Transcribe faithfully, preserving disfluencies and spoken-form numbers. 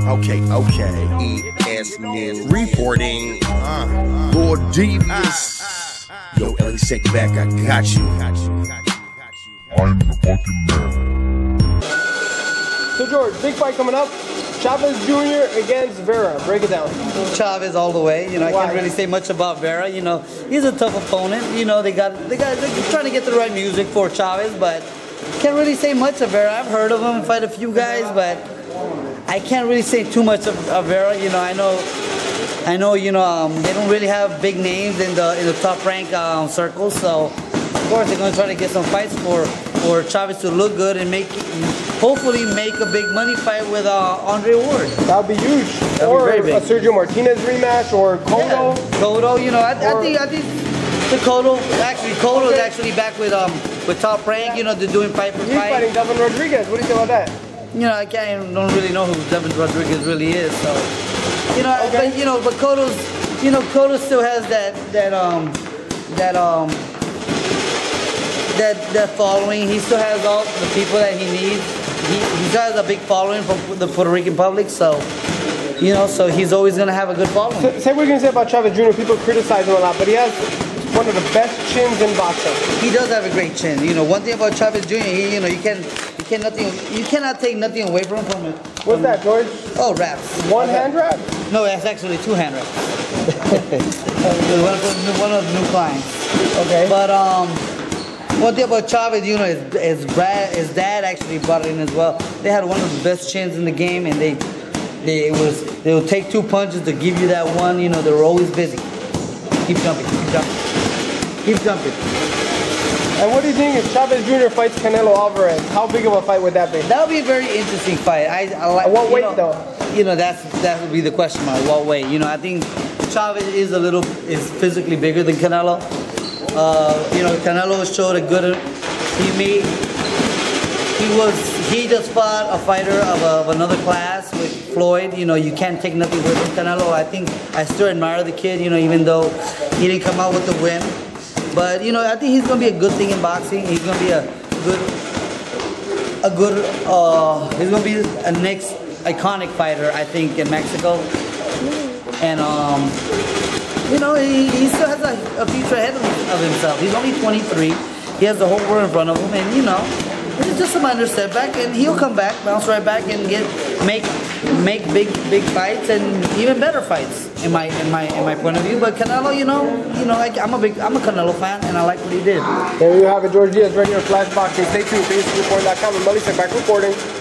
Okay, okay. EsNews reporting. Uh, Lord Devious. Yo, Ellie, take back. I got you. I'm the fucking man. So George, big fight coming up. Chavez Junior against Vera. Break it down. Chavez all the way. You know, I Why? can't really say much about Vera. You know, he's a tough opponent. You know, they got they got they're trying to get the right music for Chavez, but can't really say much of Vera. I've heard of him fight a few guys, but I can't really say too much of, of Vera. You know, I know, I know. You know, um, they don't really have big names in the in the top rank um, circles. So of course they're going to try to get some fights for for Chavez to look good and make, hopefully make a big money fight with uh, Andre Ward. That would be huge. That'd or be very a big. Sergio Martinez rematch, or Cotto. Yeah, Cotto. You know, I, I think I think the Cotto. Actually, Cotto is actually back with um with Top Rank. You know, they're doing fight for He's fight. fighting Devin Rodriguez. What do you think about that? You know, I can't, don't really know who Devin Rodriguez really is, so, you know, Okay. but, you know, but Cotto's, you know, Cotto still has that, that, um, that, um, that, that following. He still has all the people that he needs. He, he still has a big following from the Puerto Rican public, so, you know, so he's always going to have a good following. So, say what you're going to say about Chavez Junior People criticize him a lot, but he has one of the best chins in boxing. He does have a great chin. You know, one thing about Chavez Junior, he, you know, you can, you can nothing, you cannot take nothing away from him. From it. What's that, George? Oh, raps. One hand wrap? No, that's actually two hand raps. one, of, one of the new clients. Okay. But um, one thing about Chavez, you know, his his, Brad, his dad actually brought it in as well. They had one of the best chins in the game, and they they it was they would take two punches to give you that one. You know, they were always busy. Keep jumping, keep jumping. Keep jumping. And what do you think if Chavez Junior fights Canelo Alvarez? How big of a fight would that be? That would be a very interesting fight. I, I like. At what you weight know, though? You know, that's that would be the question mark. What weight? You know, I think Chavez is a little is physically bigger than Canelo. Uh, you know, Canelo showed a good. He made. He was. He just fought a fighter of, a, of another class with Floyd. You know, you can't take nothing away from Canelo. I think I still admire the kid. You know, even though he didn't come out with the win. But you know, I think he's gonna be a good thing in boxing. He's gonna be a good, a good. Uh, he's gonna be a next iconic fighter, I think, in Mexico. And um, you know, he, he still has a, a future ahead of, of himself. He's only twenty-three. He has the whole world in front of him, and you know, it's just a minor setback, and he'll come back, bounce right back, and get make make big big fights and even better fights in my in my in my point of view. But Canelo, you know, you know, I, I'm a big I'm a Canelo fan, and I like what he did. There you have it, George Diaz, right here at Flash Boxing. Stay tuned, Facebook Report dot com, and Melissa back reporting.